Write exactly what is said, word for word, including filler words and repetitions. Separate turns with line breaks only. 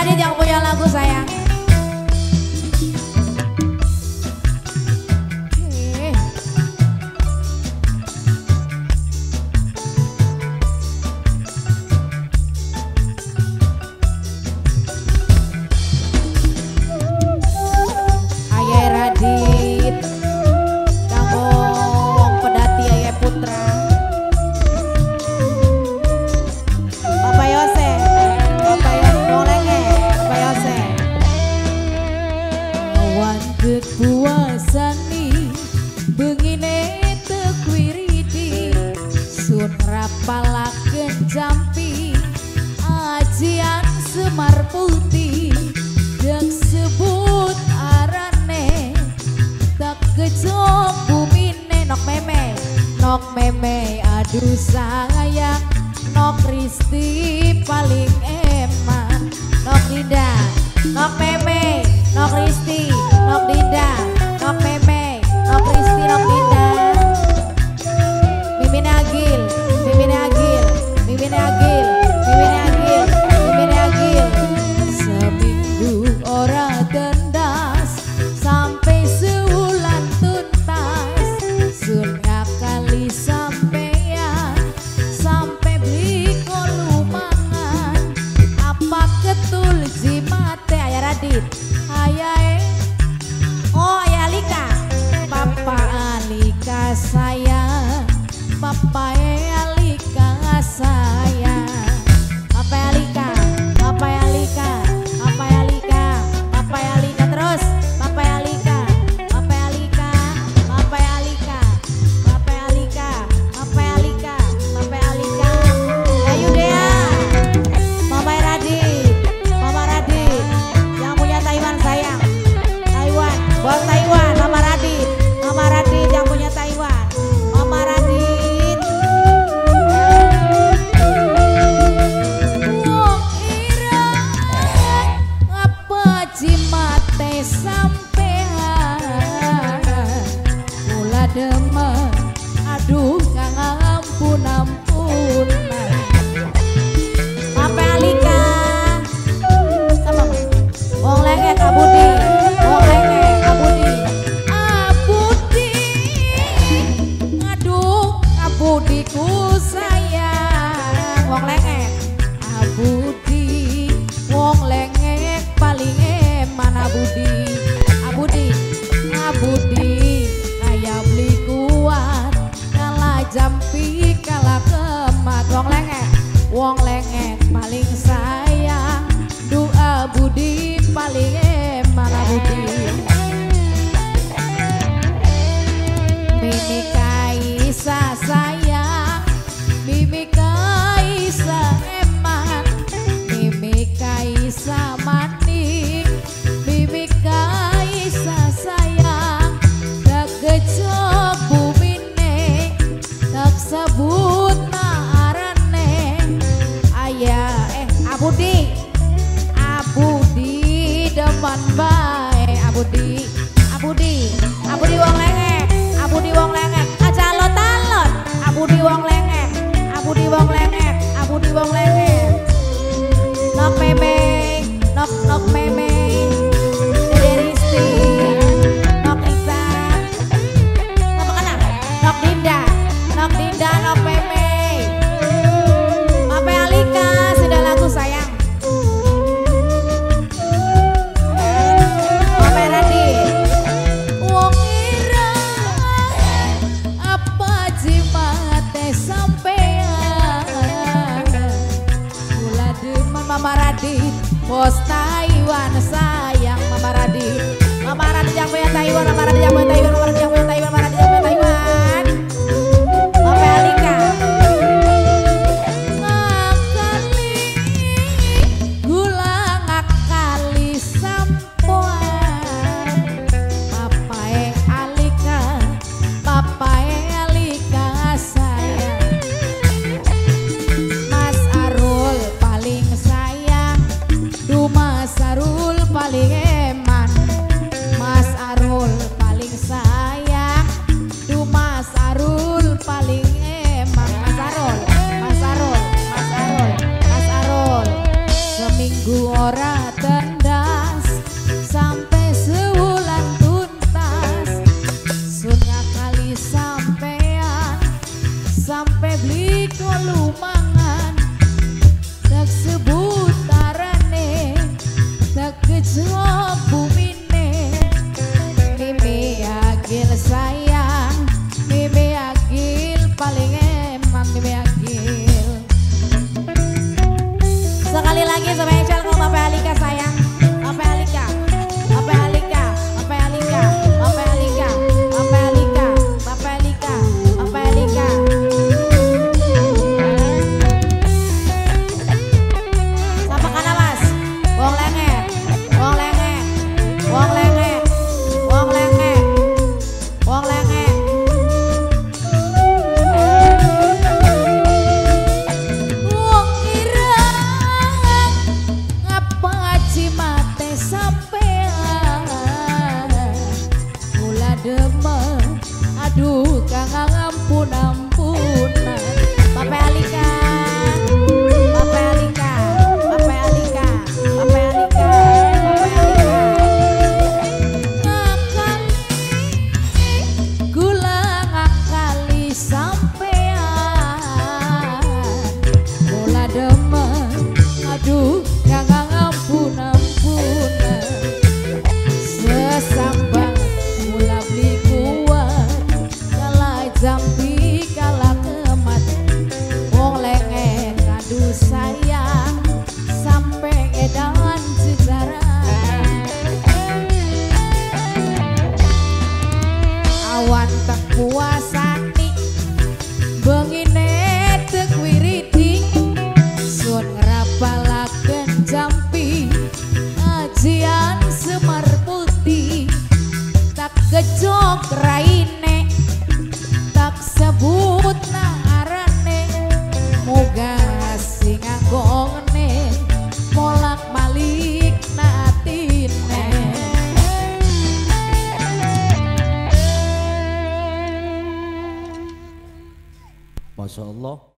Radit yang punya lagu sayang.
Puasani bengine tekwiridi sun rapalaken jampi ajian Semar Putih dek sebut arane tak kejok bumine nok meme nok meme aduh sayang nok Risti paling eman nok Dinda nok meme nok Risti nok Dinda nok meme nok Risti nok Dinda Mimin Agil Mimin Agil Mimin Agil Mimin Agil Mimin Agil seminggu ora tendas sampai seulan tuntas sun ngakali sampean sampai beli kolumangan apa ketul jimate aya Radit ayae oh aya Alika Papa Alika sayang Papa Alika sayang Papa Alika Papa Alika Papa Alika Papa Alika terus Papa Alika Papa Alika Papa Alika Papa Alika Papa Alika Papa Alika ayo Dea Mama Radit Mama Radit yang punya Taiwan sayang Taiwan buat Taiwan Mama Radit Mama Radit yang punya Taiwan Mama Radit wong ireng apa jimate sampean mula demen aduh kang ampun ampun Papa Alika sama wong lengek Abudi wong lengek Abudi Abudi aduh Abudiku sayang wong lengek Abudi wong lengek paling eman Abudi Abudi Abudi kaya beli kuat kalah jampi kalah kemat wong lengek wong lengek paling sayang doa Budi paling eman Abudi Mimi Kaisa sayang Mimi Kaisa eman Mimi Kaisa maning Mimi Kaisa sayang tak kejok bumine tak sebut naarane ayah eh Abudi Abudi depan bae Abudi Abudi Abudi wong lengek Abudi wong lengek aja lo talon Abudi wong lengek Abudi wong lengek Abudi wong lengek nok meme nok nok meme Dede Risti nok Isa apa kana nok Dinda nok Dinda nok meme Papa Alika sudah lagu sayang Papa Radit wong ireng apa jimate sampean mula demen Mama Radit bos Taiwan sayang Mama Radit Mama Radit yang punya Taiwan Mama Radit yang punya Taiwan Mama Radit yang punya Taiwan Mama Radit yang punya Taiwan Papa Alika ngakali gula ngakali sampoan Papae Alika Papae Alika sayang Mas Arul paling sayang du Mas Arul paling eman Mas Arul paling sayang seminggu ora tendas sampai sebulan tuntas. Sunya kali sampean sampai beli kolumangan. Tak sebut arane, tak kejauh bumine. Mimi agil sayang, Mimi agil paling emang, Mimi agil. Sekali lagi spesial ke Bapak Alika sayang, Bapak Alika, Bapak Alika, Bapak Alika, Bapak Alika, Bapak Alika, Bapak Alika, Bapak Alika. Sapa kana Mas? Wong lengek, wong lengek, wong lengek, wong lengek, wong lengek. Wong ireng ngapa cimate sampean, mula demen, aduh kang ampun ampunan. Bapak Alika, Bapak Alika, Bapak Alika, Bapak Alika, Bapak Alika. Ngakali gula ngakali sampean, mula demen, aduh kang ampun ampunan. Sesambang mula beli kuat, kalah jambi kalah kemat. Wong lengek aduh sayang sampai edan sejarah. Awan tak puasani bengine tek wiriti, sun ngerapalaken jampi ajian Semar Putih. Tak kejok raine, tak sebut narane, moga sing nggongne molak balik natine.
Masya Allah.